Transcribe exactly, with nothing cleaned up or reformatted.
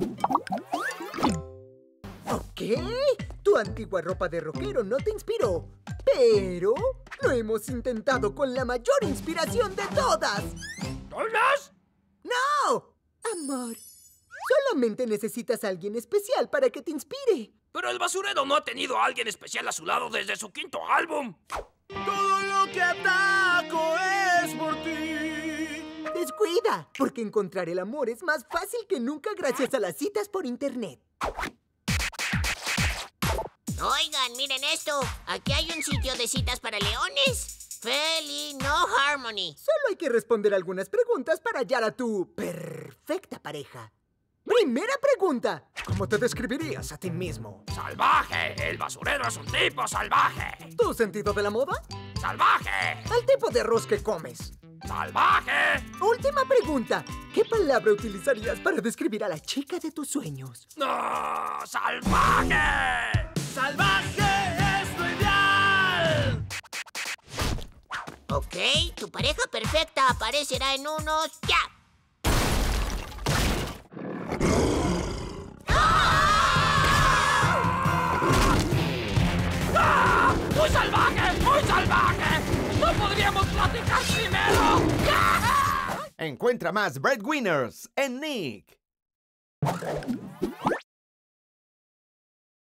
Ok, tu antigua ropa de rockero no te inspiró, pero lo hemos intentado con la mayor inspiración de todas. ¿Todas? ¡No! Amor, solamente necesitas a alguien especial para que te inspire. Pero el basurero no ha tenido a alguien especial a su lado desde su quinto álbum. Todo lo que ataco es por ti. Descuida, porque encontrar el amor es más fácil que nunca gracias a las citas por internet. Oigan, miren esto. Aquí hay un sitio de citas para leones. Feli, no Harmony. Solo hay que responder algunas preguntas para hallar a tu perfecta pareja. Primera pregunta. ¿Cómo te describirías a ti mismo? ¡Salvaje! El basurero es un tipo salvaje. ¿Tu sentido de la moda? ¡Salvaje! ¿Al tipo de arroz que comes? ¡Salvaje! Última pregunta. ¿Qué palabra utilizarías para describir a la chica de tus sueños? ¡No! ¡Salvaje! ¡Salvaje es lo ideal! Ok, tu pareja perfecta aparecerá en unos... ¡Ya! ¡Ah! ¡Muy salvaje! ¡Muy salvaje! ¡No podríamos platicar primero! ¡Ah! Encuentra más Breadwinners en Nick.